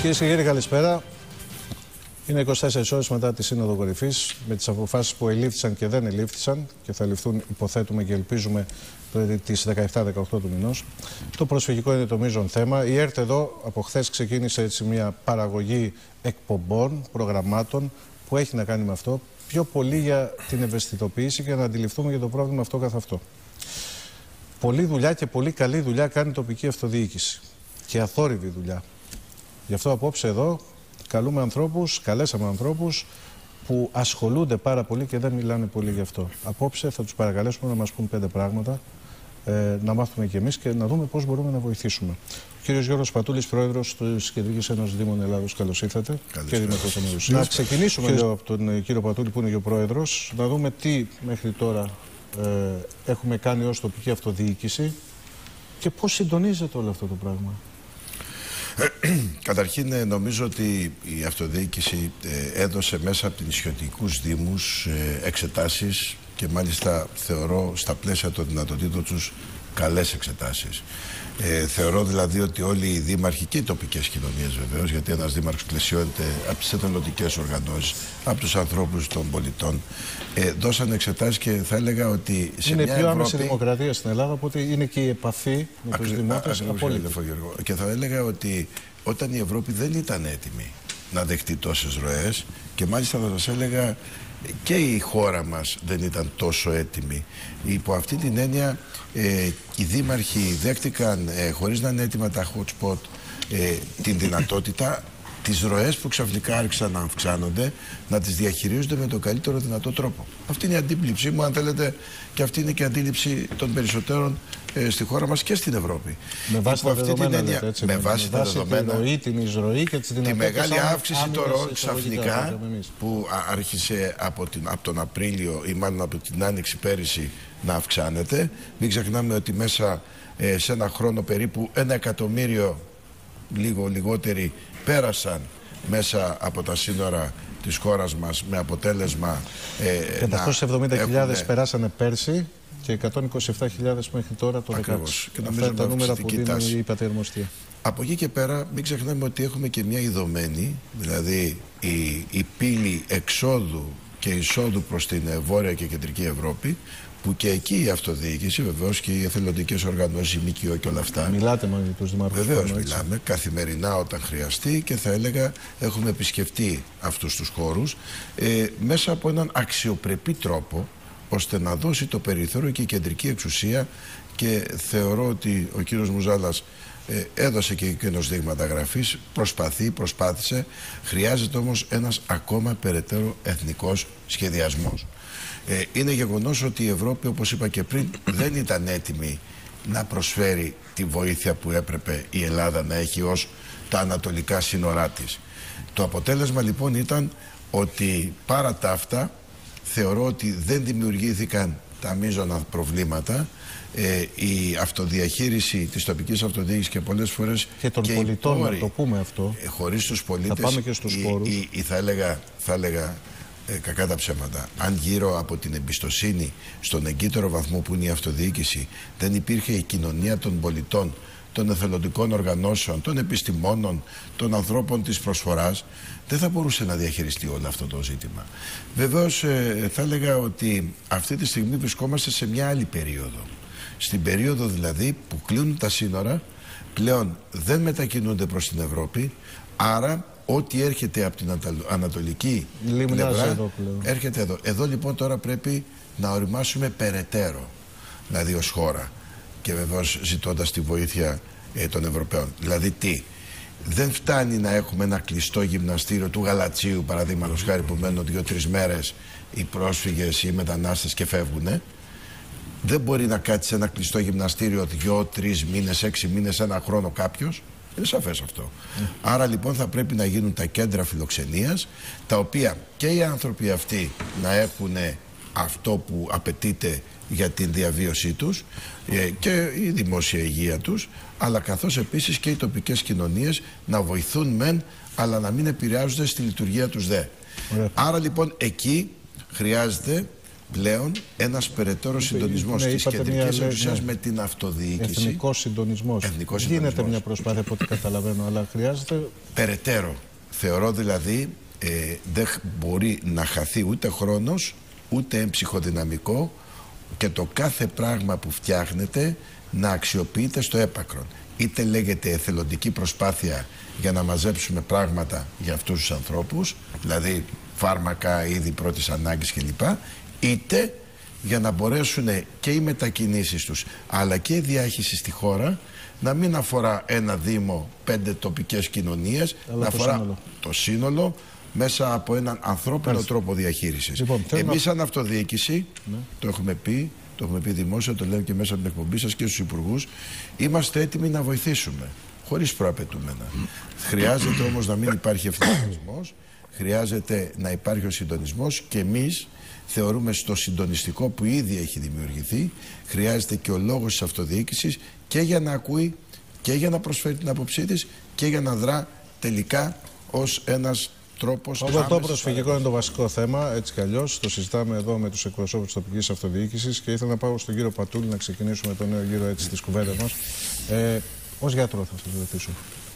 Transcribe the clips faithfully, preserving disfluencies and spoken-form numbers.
Κυρίες και κύριοι, καλησπέρα. Είναι είκοσι τέσσερις ώρες μετά τη Σύνοδο Κορυφής, με τις αποφάσεις που ελήφθησαν και δεν ελήφθησαν και θα ληφθούν, υποθέτουμε και ελπίζουμε, τις δεκαεπτά δεκαοκτώ του μηνός. Το προσφυγικό είναι το μείζον θέμα. Η ΕΡΤ εδώ από χθες ξεκίνησε έτσι μια παραγωγή εκπομπών, προγραμμάτων που έχει να κάνει με αυτό, πιο πολύ για την ευαισθητοποίηση και να αντιληφθούμε για το πρόβλημα αυτό καθ' αυτό. Πολλή δουλειά και πολύ καλή δουλειά κάνει η τοπική αυτοδιοίκηση και αθόρυβη δουλειά. Γι' αυτό απόψε εδώ καλούμε ανθρώπους, καλέσαμε ανθρώπους που ασχολούνται πάρα πολύ και δεν μιλάνε πολύ γι' αυτό. Απόψε θα τους παρακαλέσουμε να μας πούν πέντε πράγματα, ε, να μάθουμε κι εμείς και να δούμε πώς μπορούμε να βοηθήσουμε. Ο κύριος Γιώργος Πατούλης, πρόεδρος της Κεντρικής Ένωσης Δήμων Ελλάδος, καλώς ήρθατε. Καλώς να ξεκινήσουμε Κύριε... από τον κύριο Πατούλη που είναι και ο πρόεδρος, να δούμε τι μέχρι τώρα ε, έχουμε κάνει ως τοπική αυτοδιοίκηση και πώς συντονίζεται όλο αυτό το πράγμα. Καταρχήν νομίζω ότι η αυτοδιοίκηση έδωσε μέσα από την νησιωτικούς δήμους εξετάσεις και μάλιστα θεωρώ στα πλαίσια των δυνατοτήτων τους καλές εξετάσεις. Ε, θεωρώ δηλαδή ότι όλοι οι δήμαρχοι και οι τοπικές κοινωνίες βεβαίως, γιατί ένας δήμαρχος πλαισιώνεται από τις εθελοντικές οργανώσεις, από τους ανθρώπους των πολιτών, ε, δώσαν εξετάσεις και θα έλεγα ότι σε είναι μια πιο Ευρώπη... άμεση δημοκρατία στην Ελλάδα, οπότε είναι και η επαφή με τους δημότες απόλυτη. Και θα έλεγα ότι όταν η Ευρώπη δεν ήταν έτοιμη να δεχτεί τόσες ροές και μάλιστα θα σας έλεγα και η χώρα μας δεν ήταν τόσο έτοιμη. Υπό αυτή την έννοια ε, οι δήμαρχοι δέχτηκαν ε, χωρίς να είναι έτοιμα τα hot spot ε, την δυνατότητα τις ροές που ξαφνικά άρχισαν να αυξάνονται να τις διαχειρίζονται με τον καλύτερο δυνατό τρόπο. Αυτή είναι η αντίληψή μου, αν θέλετε, και αυτή είναι και η αντίληψη των περισσότερων ε, στη χώρα μας και στην Ευρώπη. Με βάση τα δεδομένα, έννοια, λέτε, έτσι, με βάση τα δεδομένα, τη ροή, την εισρωή και τις δυνατότητες. Τη μεγάλη αύξηση των ροών ξαφνικά που άρχισε από, την, από τον Απρίλιο ή μάλλον από την Άνοιξη πέρυσι να αυξάνεται. Μην ξεχνάμε ότι μέσα ε, σε ένα χρόνο περίπου ένα εκατομμύριο, λίγο λιγότεροι, πέρασαν μέσα από τα σύνορα της χώρας μας με αποτέλεσμα ε, πεντακόσιες εβδομήντα χιλιάδες έχουν... περάσανε πέρσι και εκατόν είκοσι επτά χιλιάδες μέχρι τώρα το δεκαέξι. Και αυτά είναι τα νούμερα που δίνει η πατερμοστία. Από εκεί και πέρα μην ξεχνάμε ότι έχουμε και μια ειδωμένη, δηλαδή η, η πύλη εξόδου και εισόδου προς την Βόρεια και Κεντρική Ευρώπη, που και εκεί η αυτοδιοίκηση, βεβαίως και οι εθελοντικές οργανώσεις, η ΜΚΟ και όλα αυτά. Μιλάτε με τους δημάρχους. Βεβαίως μιλάμε καθημερινά όταν χρειαστεί και θα έλεγα έχουμε επισκεφτεί αυτούς τους χώρους ε, μέσα από έναν αξιοπρεπή τρόπο, ώστε να δώσει το περιθώριο και η κεντρική εξουσία, και θεωρώ ότι ο κύριος Μουζάλας ε, έδωσε και εκείνος δείγματα γραφής, προσπαθεί, προσπάθησε, χρειάζεται όμως ένας ακόμα περαιτέρω εθνικός σχεδιασμός. Ε, είναι γεγονός ότι η Ευρώπη, όπως είπα και πριν, δεν ήταν έτοιμη να προσφέρει τη βοήθεια που έπρεπε η Ελλάδα να έχει ως τα ανατολικά σύνορά της. Το αποτέλεσμα λοιπόν ήταν ότι παρά τα αυτά θεωρώ ότι δεν δημιουργήθηκαν τα μείζωνα προβλήματα. Ε, η αυτοδιαχείριση της τοπικής αυτοδιοίκησης και πολλές φορές και των και πολιτών, πόροι, να το πούμε αυτό, ε, χωρίς τους πολίτες, θα πάμε και στους χώρους. Ή, ή, θα έλεγα, θα έλεγα ε, κακά τα ψέματα, αν γύρω από την εμπιστοσύνη στον εγκύτερο βαθμό που είναι η αυτοδιοίκηση δεν υπήρχε η κοινωνία των πολιτών, των εθελοντικών οργανώσεων, των επιστημόνων, των ανθρώπων της προσφοράς, δεν θα μπορούσε να διαχειριστεί όλο αυτό το ζήτημα. Βεβαίως ε, θα έλεγα ότι αυτή τη στιγμή βρισκόμαστε σε μια άλλη περίοδο. Στην περίοδο δηλαδή που κλείνουν τα σύνορα, πλέον δεν μετακινούνται προς την Ευρώπη, άρα ό,τι έρχεται από την ανατολική πλευρά εδώ έρχεται εδώ. Εδώ λοιπόν τώρα πρέπει να οριμάσουμε περαιτέρω, δηλαδή ως χώρα, και βεβαίως ζητώντας τη βοήθεια ε, των Ευρωπαίων. Δηλαδή τι, δεν φτάνει να έχουμε ένα κλειστό γυμναστήριο του Γαλατσίου, παραδείγματος χάρη, που μένουν δύο-τρεις μέρες οι πρόσφυγες ή οι μετανάστες και φεύγουνε. Δεν μπορεί να κάτσει σε ένα κλειστό γυμναστήριο δύο-τρεις μήνες, έξι μήνες, ένα χρόνο κάποιος. Είναι σαφές αυτό. Mm. Άρα λοιπόν θα πρέπει να γίνουν τα κέντρα φιλοξενίας, τα οποία και οι άνθρωποι αυτοί να έχουν αυτό που απαιτείται για την διαβίωσή τους ε, και η δημόσια υγεία τους, αλλά καθώς επίσης και οι τοπικές κοινωνίες να βοηθούν μεν, αλλά να μην επηρεάζονται στη λειτουργία τους δε. Mm. Άρα λοιπόν εκεί χρειάζεται πλέον ένας περαιτέρω συντονισμός ναι, της κεντρικής εξουσίας, ναι, με την αυτοδιοίκηση. Εθνικός συντονισμός. Εθνικός Γίνεται συντονισμός. μια προσπάθεια από ό,τι καταλαβαίνω, αλλά χρειάζεται. Περαιτέρω. Θεωρώ δηλαδή ε, δεν μπορεί να χαθεί ούτε χρόνος, ούτε ψυχοδυναμικό, και το κάθε πράγμα που φτιάχνεται να αξιοποιείται στο έπακρον. Είτε λέγεται εθελοντική προσπάθεια για να μαζέψουμε πράγματα για αυτούς τους ανθρώπους, δηλαδή φάρμακα, είδη πρώτης ανάγκης κλπ, είτε για να μπορέσουν και οι μετακινήσεις τους αλλά και η διάχυση στη χώρα να μην αφορά ένα δήμο, πέντε τοπικές κοινωνίες, αλλά να αφορά σύνολο. το σύνολο μέσα από έναν ανθρώπινο Άλυση. τρόπο διαχείρισης. Λοιπόν, Εμείς σαν αυτοδιοίκηση, ναι. το έχουμε πει, το έχουμε πει δημόσια, το λέμε και μέσα από την εκπομπή σας και στους υπουργούς, είμαστε έτοιμοι να βοηθήσουμε, χωρίς προαπαιτούμενα. Mm. Χρειάζεται όμως να μην υπάρχει ευθυνισμός, χρειάζεται να υπάρχει ο συντονισμός, και εμείς θεωρούμε στο συντονιστικό που ήδη έχει δημιουργηθεί, χρειάζεται και ο λόγος της αυτοδιοίκησης και για να ακούει και για να προσφέρει την άποψή της και για να δρά τελικά ως ένας τρόπος. Οπότε το προσφυγικό είναι το βασικό θέμα, έτσι κι αλλιώς. Το συζητάμε εδώ με τους εκπροσώπους της τοπικής αυτοδιοίκησης και ήθελα να πάω στον κύριο Πατούλη να ξεκινήσουμε το νέο γύρο έτσι της κουβέντας μας. Ε, ως γιατρό θα σας ρωτήσω.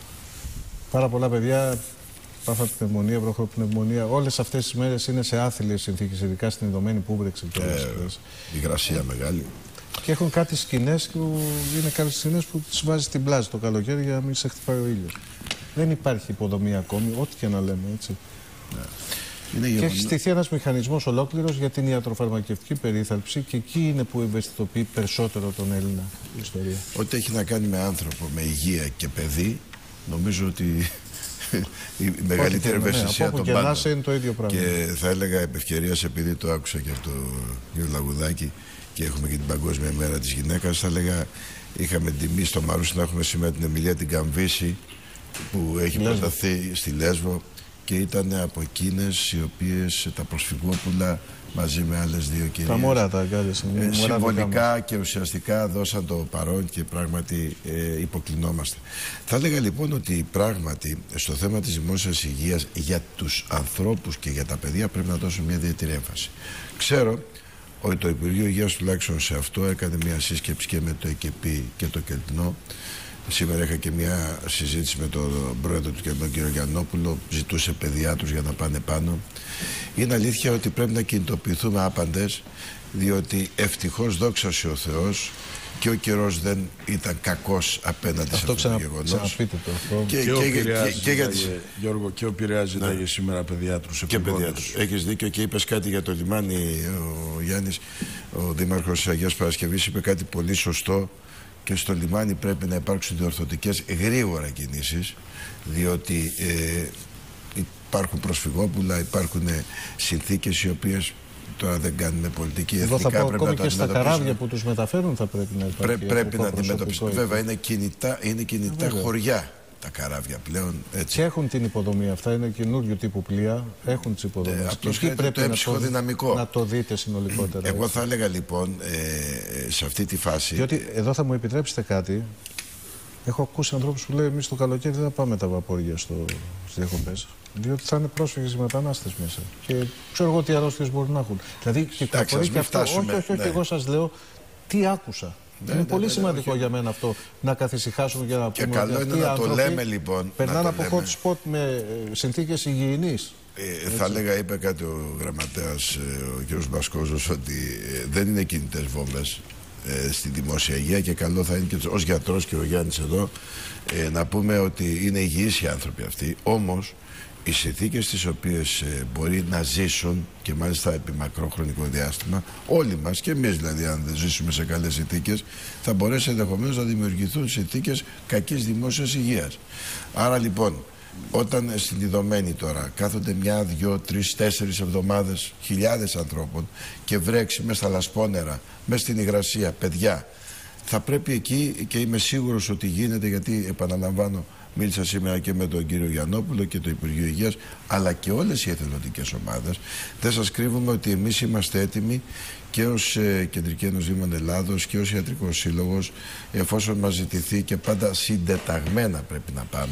Πάρα πολλά παιδιά πάθαν πνευμονία, βροχοπνευμονία. Όλες αυτές τις μέρες είναι σε άθλιες συνθήκες, ειδικά στην ειδωμένη Πούμπρεξη και όλες αυτές. Υγρασία μεγάλη. Και έχουν κάτι σκηνές που είναι κάποιες σκηνές που τις βάζει στην πλάζη το καλοκαίρι για να μην σε χτυπάει ο ήλιος. Δεν υπάρχει υποδομή ακόμη, ό,τι και να λέμε, έτσι. Ναι. Και έχει στηθεί ένας μηχανισμός ολόκληρος για την ιατροφαρμακευτική περίθαλψη, και εκεί είναι που ευαισθητοποιεί περισσότερο τον Έλληνα η ιστορία. Ό,τι έχει να κάνει με άνθρωπο, με υγεία και παιδί, νομίζω ότι η μεγαλύτερη ευαισθησία των πάντων. Είναι το ίδιο πράγμα. Και θα έλεγα επ' ευκαιρίας, επειδή το άκουσα και από τον κύριο Λαγουδάκη και έχουμε και την Παγκόσμια Μέρα της Γυναίκας, θα έλεγα, είχαμε τιμή στο Μαρούσι να έχουμε σήμερα την Εμιλία την Καμβίση, που έχει προταθεί στη Λέσβο, και ήταν από εκείνες οι οποίες τα προσφυγόπουλα μαζί με άλλες δύο κυρίες τα μόρα τα αγκάλιασαν, ε, συμβολικά και ουσιαστικά δώσαν το παρόν, και πράγματι ε, υποκλεινόμαστε. Θα έλεγα λοιπόν ότι πράγματι στο θέμα της δημόσιας υγείας για τους ανθρώπους και για τα παιδιά πρέπει να δώσουμε μια ιδιαίτερη έμφαση. Ξέρω ότι το Υπουργείο Υγείας τουλάχιστον σε αυτό έκανε μια σύσκεψη και με το ΕΚΕΠΗ και το ΚΕΛΤΝΟ. Σήμερα είχα και μια συζήτηση με τον πρόεδρο του, τον κύριο Γιαννόπουλο, ζητούσε παιδιάτρους για να πάνε πάνω. Είναι αλήθεια ότι πρέπει να κινητοποιηθούμε άπαντες, διότι ευτυχώς, δόξα ο Θεός, και ο καιρός δεν ήταν κακός απέναντι αυτό σε αυτό το γεγονός. Ξαναπείτε το αυτό. Και, και, και, και, και για τις... Γιώργο, και ο Πειραιάς ζητάγε ναι. σήμερα παιδιάτρους. Και παιδιάτρους. Έχεις δίκιο, και είπες κάτι για το λιμάνι, ο Γιάννης, ο Δήμαρχος της Αγίας Παρασκευής, είπε κάτι πολύ σωστό. Και στο λιμάνι πρέπει να υπάρξουν διορθωτικές γρήγορα κινήσεις, διότι ε, υπάρχουν προσφυγόπουλα, υπάρχουν συνθήκες οι οποίες τώρα δεν κάνουμε πολιτική. Εδώ εθνικά θα πω ακόμη και στα καράβια που τους μεταφέρουν θα πρέπει να υπάρχει. Πρέ, πρέπει να αντιμετωπιστούν. Βέβαια είναι κινητά, είναι κινητά Βέβαια. χωριά τα καράβια πλέον. Έτσι. Και έχουν την υποδομή αυτά, είναι καινούριο τύπου πλοία, έχουν τις υποδομές. Ε, Απλώς χρειάζεται το ψυχοδυναμικό. Να το δείτε συνολικότερα. Εγώ θα έλεγα λοιπόν ε, σε αυτή τη φάση. Διότι εδώ θα μου επιτρέψετε κάτι. Έχω ακούσει ανθρώπους που λέει: εμείς το καλοκαίρι δεν θα πάμε τα βαπόρια στο, στις διακοπές. Διότι θα είναι πρόσφυγες οι μετανάστες μέσα. Και ξέρω εγώ τι αρρώστιες μπορεί να έχουν. Δηλαδή κυκλοφορεί και αυτό. Όχι, όχι, όχι, εγώ σας λέω τι άκουσα. Ναι, είναι ναι, πολύ ναι, σημαντικό ναι, για μένα αυτό να καθησυχάσουμε και να και πούμε καλό είναι να το λέμε λοιπόν. Περνάνε από hot spot με συνθήκες υγιεινής. Ε, θα έλεγα, είπε κάτι ο γραμματέας, ο κ. Μπασκόζος, ότι ε, δεν είναι κινητές βόμβες ε, στη δημόσια υγεία, και καλό θα είναι και ως γιατρός και ο Γιάννης εδώ ε, να πούμε ότι είναι υγιείς οι άνθρωποι αυτοί. Όμως οι συνθήκες τις οποίες ε, μπορεί να ζήσουν, και μάλιστα επί μακρό χρονικό διάστημα, όλοι μας, και εμείς δηλαδή, αν δεν ζήσουμε σε καλές συνθήκες, θα μπορέσει ενδεχομένως να δημιουργηθούν συνθήκες κακής δημόσιας υγείας. Άρα λοιπόν, όταν στην ειδωμένη τώρα κάθονται μια, δυο, τρεις, τέσσερις εβδομάδες χιλιάδες ανθρώπων και βρέξει μέσα στα λασπόνερα, μέσα στην υγρασία, παιδιά, θα πρέπει εκεί, και είμαι σίγουρος ότι γίνεται, γιατί επαναλαμβάνω, μίλησα σήμερα και με τον κύριο Γιαννόπουλο και το Υπουργείο Υγείας, αλλά και όλες οι εθελοντικές ομάδες. Δεν σας κρύβουμε ότι εμείς είμαστε έτοιμοι και ως ε, Κεντρική Ένωση Δήμων Ελλάδος και ως Ιατρικός Σύλλογος, εφόσον μας ζητηθεί, και πάντα συντεταγμένα πρέπει να πάμε.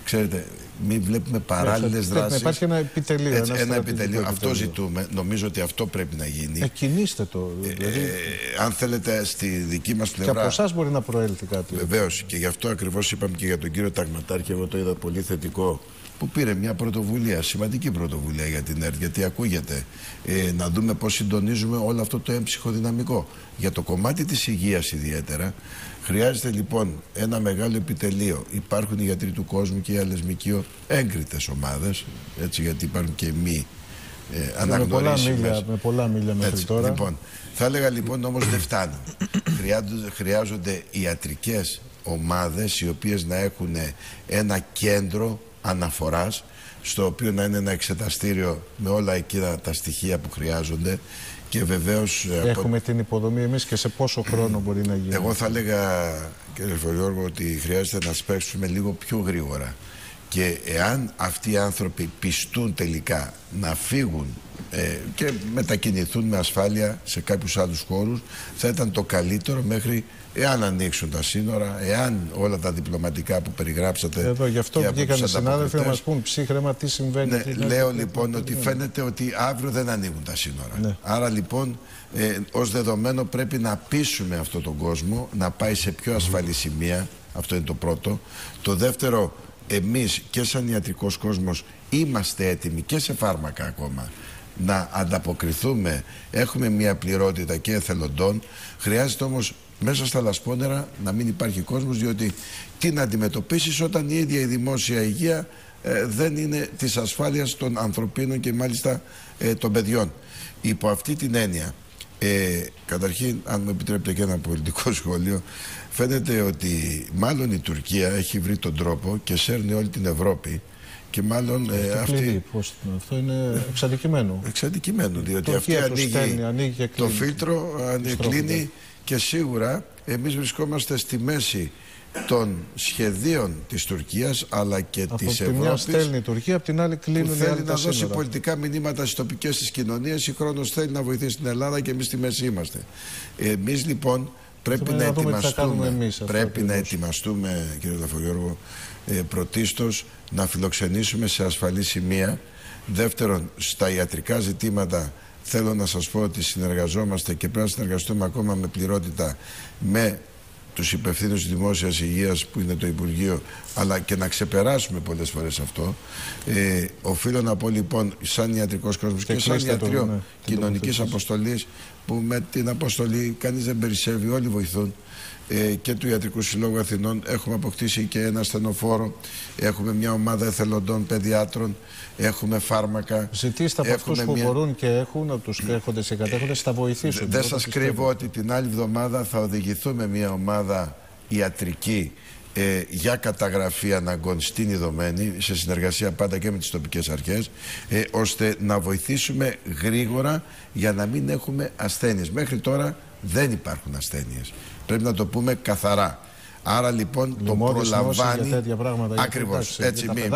ξέρετε, μην βλέπουμε παράλληλες δράσεις. Υπάρχει ένα επιτελείο. Έτσι, ένα, ένα επιτελείο. Αυτό ζητούμε. Νομίζω ότι αυτό πρέπει να γίνει. Ε, κινήστε το. Δηλαδή... Ε, αν θέλετε, στη δική μας πλευρά. Και από εσάς μπορεί να προέλθει κάτι. Βεβαίως. Και γι' αυτό ακριβώς είπαμε και για τον κύριο Ταγματάρχη. Εγώ το είδα πολύ θετικό. Που πήρε μια πρωτοβουλία, σημαντική πρωτοβουλία για την ΕΡΤ, γιατί ακούγεται ε, να δούμε πώς συντονίζουμε όλο αυτό το έμψυχο δυναμικό. Για το κομμάτι της υγείας ιδιαίτερα, χρειάζεται λοιπόν ένα μεγάλο επιτελείο. Υπάρχουν οι γιατροί του κόσμου και οι άλλες ΜΚΟ έγκριτες ομάδες, έτσι, γιατί υπάρχουν και μη ε, αναγνωρίσιμες. Με πολλά μίλια μέχρι έτσι, τώρα. Λοιπόν, θα έλεγα λοιπόν όμως δεν φτάνουν. Χρειάζονται, χρειάζονται ιατρικές ομάδες οι οποίες να έχουν ένα κέντρο αναφοράς, στο οποίο να είναι ένα εξεταστήριο με όλα εκείνα τα στοιχεία που χρειάζονται και βεβαίως... Έχουμε από... την υποδομή εμείς και σε πόσο χρόνο μπορεί να γίνει? Εγώ θα έλεγα, κύριε Φωριόργο, ότι χρειάζεται να σπεύσουμε λίγο πιο γρήγορα και εάν αυτοί οι άνθρωποι πιστούν τελικά να φύγουν ε, και μετακινηθούν με ασφάλεια σε κάποιους άλλους χώρους, θα ήταν το καλύτερο μέχρι εάν ανοίξουν τα σύνορα, εάν όλα τα διπλωματικά που περιγράψατε. Εδώ γι' αυτό βγήκαν οι συνάδελφοι να μας πούν ψύχρεμα τι συμβαίνει. Ναι, τι λέω ναι, λοιπόν ναι, ότι ναι. φαίνεται ότι αύριο δεν ανοίγουν τα σύνορα. Ναι. Άρα λοιπόν ε, ως δεδομένο πρέπει να πείσουμε αυτόν τον κόσμο να πάει σε πιο ασφαλή σημεία. Αυτό είναι το πρώτο. Το δεύτερο, εμείς και σαν ιατρικός κόσμος είμαστε έτοιμοι και σε φάρμακα ακόμα να ανταποκριθούμε. Έχουμε μια πληρότητα και εθελοντών. Χρειάζεται όμως μέσα στα λασπόνερα να μην υπάρχει κόσμος, διότι τι να αντιμετωπίσεις όταν η ίδια η δημόσια υγεία ε, δεν είναι της ασφάλειας των ανθρωπίνων και μάλιστα ε, των παιδιών. Υπό αυτή την έννοια, ε, καταρχήν, αν μου επιτρέπετε και ένα πολιτικό σχόλιο, φαίνεται ότι μάλλον η Τουρκία έχει βρει τον τρόπο και σέρνει όλη την Ευρώπη. Και μάλλον ε, αυτό, αυτή... πώς, αυτό είναι εξαντικημένο. Εξαντικημένο, διότι αυτή ανοίγει, στέλνει, ανοίγει το φίλτρο, κλείνει και σίγουρα εμείς βρισκόμαστε στη μέση των σχεδίων της Τουρκίας αλλά και από της Ευρώπης. Από τη μια στέλνει η Τουρκία, από την άλλη κλείνουν. Που θέλει να δώσει σύνορα. Πολιτικά μηνύματα στις τοπικές της κοινωνίες, συγχρόνως θέλει να βοηθήσει την Ελλάδα και εμείς στη μέση είμαστε. Εμείς λοιπόν πρέπει να, να ετοιμαστούμε, εμείς, πρέπει να ετοιμαστούμε, κύριε Λαφογιώργο, ε, πρωτίστως να φιλοξενήσουμε σε ασφαλή σημεία. Δεύτερον, στα ιατρικά ζητήματα θέλω να σας πω ότι συνεργαζόμαστε και πρέπει να συνεργαστούμε ακόμα με πληρότητα με τους υπευθύνους της δημόσιας υγείας που είναι το Υπουργείο, αλλά και να ξεπεράσουμε πολλές φορές αυτό. Ε, οφείλω να πω λοιπόν σαν ιατρικός κόσμος και, και σαν ιατρείο ναι, κοινωνικής αποστολής, που με την αποστολή κανείς δεν περισσεύει, όλοι βοηθούν, ε, και του Ιατρικού Συλλόγου Αθηνών έχουμε αποκτήσει και ένα στενοφόρο, έχουμε μια ομάδα εθελοντών παιδιάτρων, έχουμε φάρμακα. Ζητήστε από αυτούς που μια... μπορούν και έχουν, από τους έχοντες και κατέχοντες, θα βοηθήσουν. Δεν σας κρύβω ότι την άλλη εβδομάδα θα οδηγηθούμε μια ομάδα ιατρική ε, για καταγραφή αναγκών στην Ιδωμένη, σε συνεργασία πάντα και με τις τοπικές αρχές, ε, ώστε να βοηθήσουμε γρήγορα για να μην έχουμε ασθένειες. Μέχρι τώρα δεν υπάρχουν ασθένειες. Πρέπει να το πούμε καθαρά. Άρα λοιπόν το προλαμβάνει. Ακριβώς. Έτσι, μη...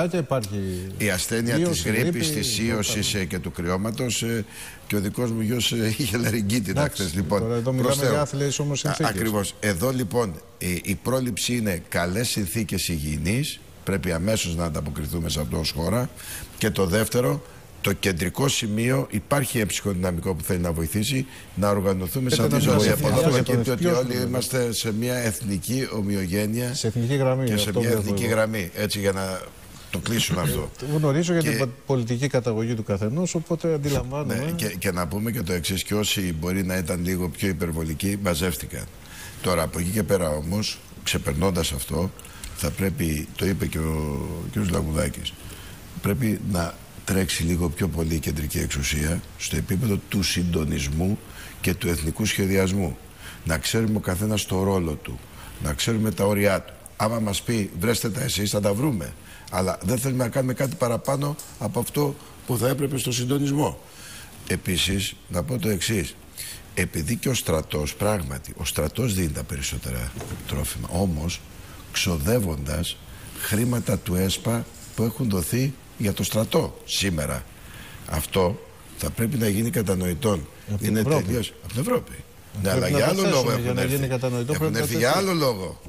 Η ασθένεια της γρίπης, της ίωσης και του κρυώματος. Και ο δικός μου γιος είχε λαρυγγίτη χθες. Λοιπόν, τώρα εδώ μιλάμε για άθλιες όμως συνθήκες. Ακριβώς. Εδώ λοιπόν η, η πρόληψη είναι καλές συνθήκες υγιεινής. Πρέπει αμέσως να ανταποκριθούμε σε αυτό ως χώρα. Και το δεύτερο, το κεντρικό σημείο, υπάρχει έμψυχο δυναμικό που θέλει να βοηθήσει, να οργανωθούμε σαν τη ζωή. Από εδώ προκύπτει ότι όλοι είμαστε σε μια εθνική ομοιογένεια σε εθνική γραμμή, και σε μια εθνική γραμμή. Έτσι, για να το κλείσουμε αυτό. Γνωρίζω για και... την πολιτική καταγωγή του καθενός, οπότε αντιλαμβάνομαι. Ναι, και, και να πούμε και το εξής, και όσοι μπορεί να ήταν λίγο πιο υπερβολικοί, μαζεύτηκαν. Τώρα, από εκεί και πέρα όμως, ξεπερνώντας αυτό, θα πρέπει, το είπε και ο κ. Λαγουδάκης, πρέπει να τρέξει λίγο πιο πολύ η κεντρική εξουσία στο επίπεδο του συντονισμού και του εθνικού σχεδιασμού. Να ξέρουμε ο καθένας το ρόλο του, να ξέρουμε τα όρια του. Άμα μας πει βρέστε τα εσείς, θα τα βρούμε. Αλλά δεν θέλουμε να κάνουμε κάτι παραπάνω από αυτό που θα έπρεπε στο συντονισμό. Επίσης, να πω το εξής. Επειδή και ο στρατός, πράγματι, ο στρατός δίνει τα περισσότερα τρόφιμα, όμως ξοδεύοντας χρήματα του ΕΣΠΑ που έχουν δοθεί για το στρατό σήμερα. Αυτό θα πρέπει να γίνει κατανοητόν. Από είναι τελείως από την Ευρώπη. Ναι, αλλά για άλλο λόγο έχουν έρθει. Έχουν έρθει για άλλο λόγο.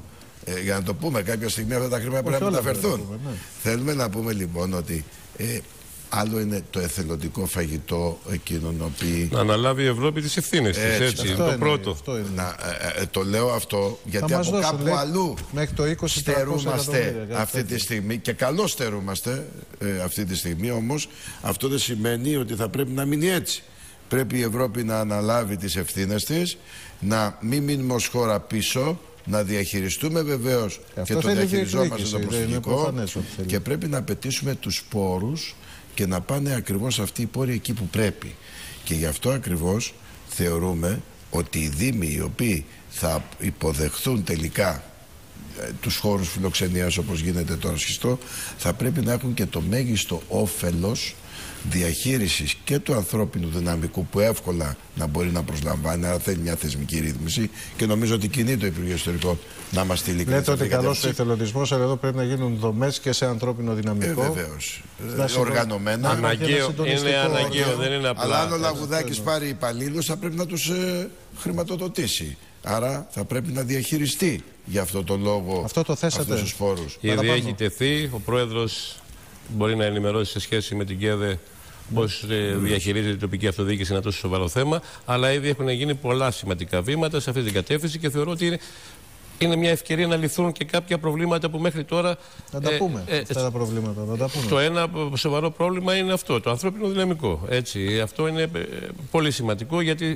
Ε, για να το πούμε, κάποια στιγμή αυτά τα χρήματα πρέπει να μεταφερθούν. Ναι. Θέλουμε να πούμε λοιπόν ότι ε, άλλο είναι το εθελοντικό φαγητό εκείνων οποίοι... Να αναλάβει η Ευρώπη τις ευθύνες της, έτσι, έτσι είναι το είναι, πρώτο. Είναι. Να, ε, ε, το λέω αυτό γιατί από δώσουν, κάπου λέει, αλλού το είκοσι, στερούμαστε αυτή τη στιγμή και καλώς στερούμαστε ε, αυτή τη στιγμή, όμως αυτό δεν σημαίνει ότι θα πρέπει να μείνει έτσι. Πρέπει η Ευρώπη να αναλάβει τις ευθύνες της, να μην μείνουμε ως χώρα πίσω, να διαχειριστούμε βεβαίως και το διαχειριζόμαστε το προσφυγικό και πρέπει να απαιτήσουμε τους πόρους και να πάνε ακριβώς αυτοί οι πόροι εκεί που πρέπει. Και γι' αυτό ακριβώς θεωρούμε ότι οι δήμοι οι οποίοι θα υποδεχθούν τελικά ε, τους χώρους φιλοξενίας όπως γίνεται τώρα σχιστό, θα πρέπει να έχουν και το μέγιστο όφελος διαχείρισης και του ανθρώπινου δυναμικού που εύκολα να μπορεί να προσλαμβάνει, αλλά θέλει μια θεσμική ρύθμιση και νομίζω ότι κινεί το Υπουργείο Ιστορικών να μας στείλει. Λέτε ότι καλός ο εθελοντισμός, αλλά εδώ πρέπει να γίνουν δομές και σε ανθρώπινο δυναμικό. Ε, βεβαίως. Ε, οργανωμένα. Αναγκαίο, είναι αναγκαίο, δεν είναι απλά. Αλλά αν ο Λαγουδάκης πάρει υπαλλήλους θα πρέπει να τους ε, χρηματοδοτήσει. Άρα θα πρέπει να διαχειριστεί για αυτό το λόγο αυτό το θέσατε. Αυτούς τους φόρους. Ήδη έχει τεθεί, ο Πρόεδρος μπορεί να ενημερώσει σε σχέση με την ΚΕΔΕ πώς διαχειρίζεται η τοπική αυτοδιοίκηση ένα τόσο σοβαρό θέμα, αλλά ήδη έχουν γίνει πολλά σημαντικά βήματα σε αυτή την κατεύθυνση και θεωρώ ότι είναι, είναι μια ευκαιρία να λυθούν και κάποια προβλήματα που μέχρι τώρα. Να τα πούμε ε, αυτά τα προβλήματα. Να τα πούμε. Το ένα σοβαρό πρόβλημα είναι αυτό, το ανθρώπινο δυναμικό. Έτσι, αυτό είναι πολύ σημαντικό γιατί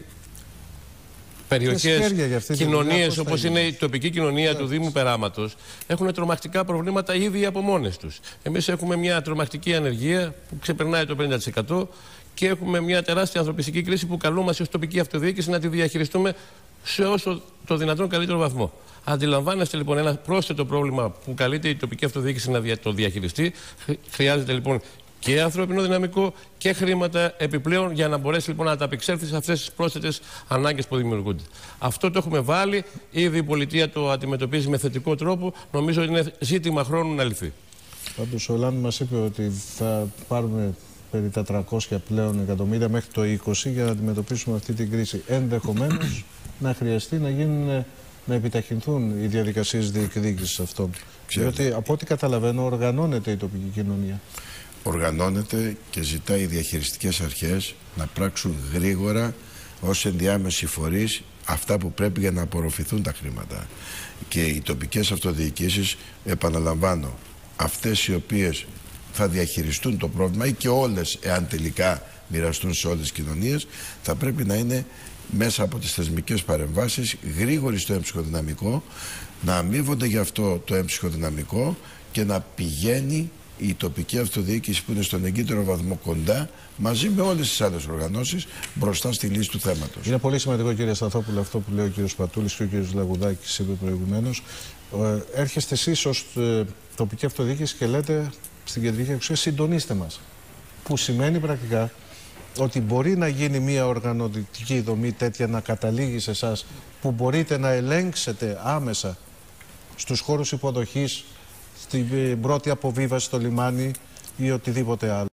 περιοχές, κοινωνίες όπως είναι η τοπική κοινωνία του Δήμου Περάματος έχουν τρομακτικά προβλήματα ήδη από μόνες τους. Εμείς έχουμε μια τρομακτική ανεργία που ξεπερνάει το πενήντα τοις εκατό και έχουμε μια τεράστια ανθρωπιστική κρίση που καλούμαστε ως τοπική αυτοδιοίκηση να τη διαχειριστούμε σε όσο το δυνατόν καλύτερο βαθμό. Αντιλαμβάνεστε λοιπόν ένα πρόσθετο πρόβλημα που καλείται η τοπική αυτοδιοίκηση να το διαχειριστεί. Χρειάζεται λοιπόν και ανθρώπινο δυναμικό και χρήματα επιπλέον για να μπορέσει λοιπόν να ανταπεξέλθει σε αυτές τις πρόσθετες ανάγκες που δημιουργούνται. Αυτό το έχουμε βάλει, ήδη η πολιτεία το αντιμετωπίζει με θετικό τρόπο, νομίζω ότι είναι ζήτημα χρόνου να λυθεί. Πάντως ο Ολάνου μας είπε ότι θα πάρουμε περί τα τριακόσια πλέον εκατομμύρια μέχρι το είκοσι για να αντιμετωπίσουμε αυτή την κρίση. Ενδεχομένως να χρειαστεί να γίνουν, να επιταχυνθούν οι διαδικασίες διεκδίκησης αυτών. Διότι από ό,τι καταλαβαίνω οργανώνεται η τοπική κοινωνία. Οργανώνεται και ζητάει οι διαχειριστικές αρχές να πράξουν γρήγορα ως ενδιάμεση φορείς αυτά που πρέπει για να απορροφηθούν τα χρήματα. Και οι τοπικές αυτοδιοικήσεις, επαναλαμβάνω, αυτές οι οποίες θα διαχειριστούν το πρόβλημα ή και όλες, εάν τελικά μοιραστούν σε όλες τις κοινωνίες, θα πρέπει να είναι μέσα από τις θεσμικές παρεμβάσεις γρήγοροι στο έμψυχο δυναμικό, να αμείβονται γι' αυτό το έμψυχο δυναμικό και να πηγαίνει η τοπική αυτοδιοίκηση που είναι στον εγκύτερο βαθμό κοντά μαζί με όλες τις άλλες οργανώσεις μπροστά στη λύση του θέματος. Είναι πολύ σημαντικό, κύριε Σταθόπουλο, αυτό που λέει ο κύριος Πατούλης και ο κύριος Λαγουδάκης είπε προηγουμένως. Ε, έρχεστε εσείς ως ε, τοπική αυτοδιοίκηση και λέτε στην κεντρική εξουσία συντονίστε μας. Που σημαίνει πρακτικά ότι μπορεί να γίνει μια οργανωτική δομή τέτοια να καταλήγει σε εσάς που μπορείτε να ελέγξετε άμεσα στους χώρους υποδοχής, στην πρώτη αποβίβαση στο λιμάνι ή οτιδήποτε άλλο.